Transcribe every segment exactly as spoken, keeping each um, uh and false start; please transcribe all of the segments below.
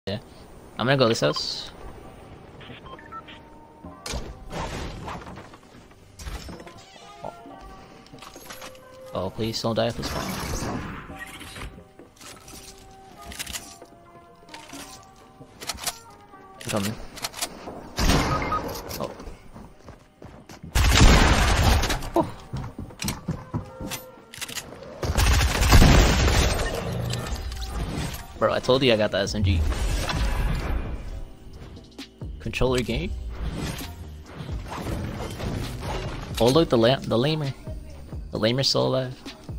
Yeah. I'm gonna go this house. Oh, please don't die at this point. I'm coming. Oh. Oh. Bro, I told you I got the S M G. Controller game? Oh look, the la the lamer. The lamer's still alive.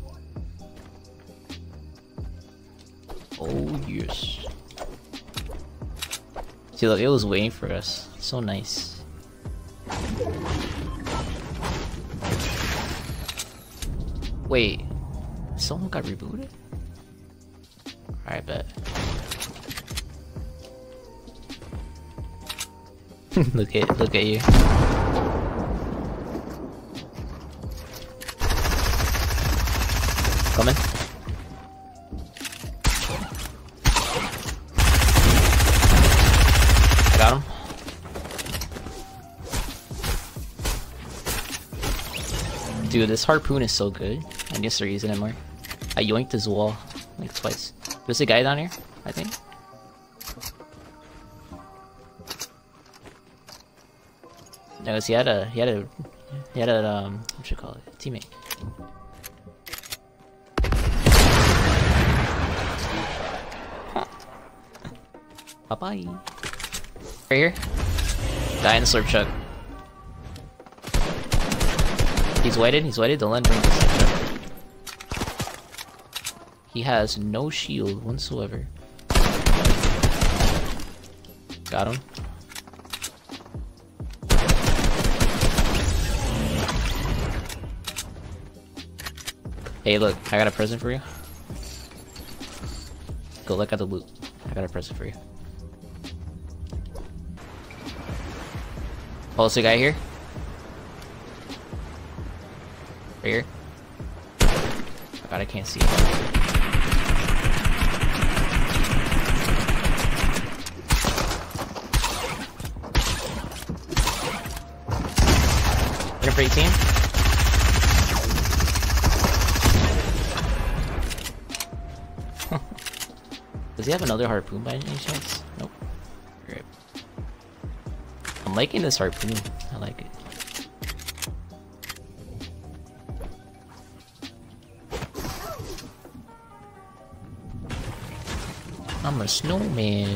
Oh yes. See look, it was waiting for us. So nice. Wait, someone got rebooted? Alright, bet. look at look at you. Coming. I got him. Dude, this harpoon is so good. I need to start using it more. I yoinked his wall like twice. There's a guy down here, I think. No, he had a he had a he had a um what you call it? Teammate. Bye bye. Right here. Die in the slurp chuck. He's whited, he's whited, don't let him bring this. He has no shield whatsoever. Got him. Hey look, I got a present for you. Go look at the loot. I got a present for you. Oh, there's a guy here. Right here. Oh god, I can't see. Looking for eighteen. Does he have another harpoon by any chance? Nope. Great. I'm liking this harpoon. I like it. I'm a snowman.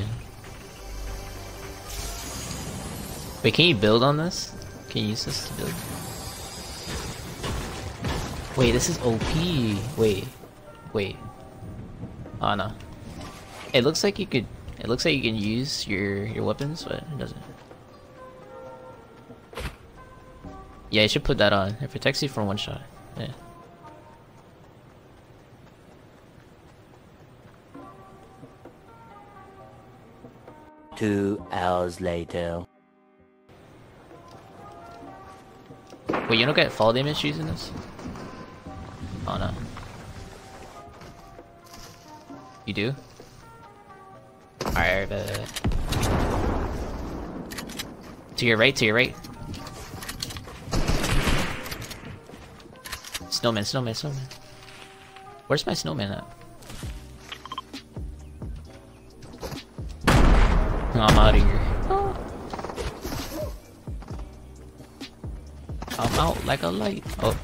Wait, can you build on this? Can you use this to build? Wait, this is O P. Wait. Wait. Oh no. It looks like you could it looks like you can use your your weapons, but it doesn't. Yeah, you should put that on. It protects you from one shot. Yeah. Two hours later. Wait, you don't get fall damage using this? Oh no. You do? Alright, uh, to your right, to your right. Snowman, snowman, snowman. Where's my snowman at? Oh, I'm out of here. Oh. I'm out like a light. Oh.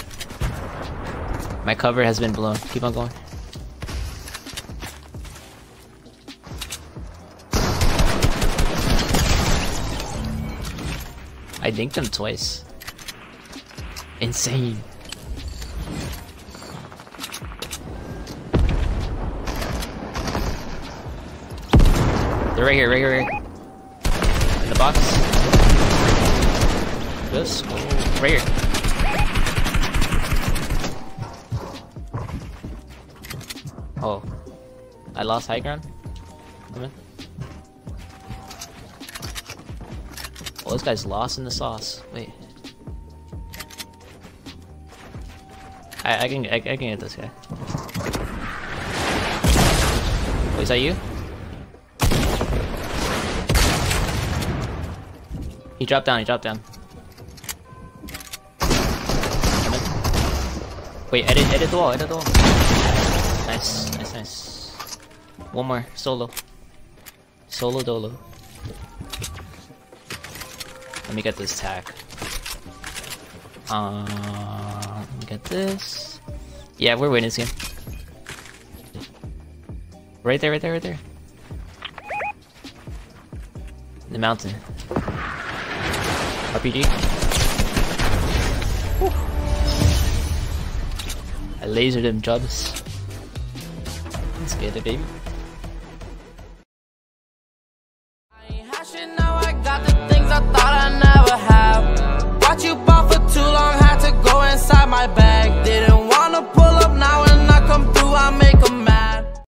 My cover has been blown. Keep on going. I dinked them twice. Insane. They're right here, right here, right here. In the box. This? Right here. Oh. I lost high ground? Come in. Oh, this guy's lost in the sauce. Wait. I, I can I, I can get this guy. Wait, is that you? He dropped down, he dropped down. Wait, edit, edit the wall, edit the wall. Nice, nice, nice. One more, solo. Solo dolo. Let me get this tack. Uh, let me get this. Yeah, we're winning this game. Right there, right there, right there. In the mountain. R P G. Whew. I lasered him, Jobs. Let's get it, baby. I ain't hashing now, I got the things I thought I never have. Watch you ball for too long, had to go inside my bag. Did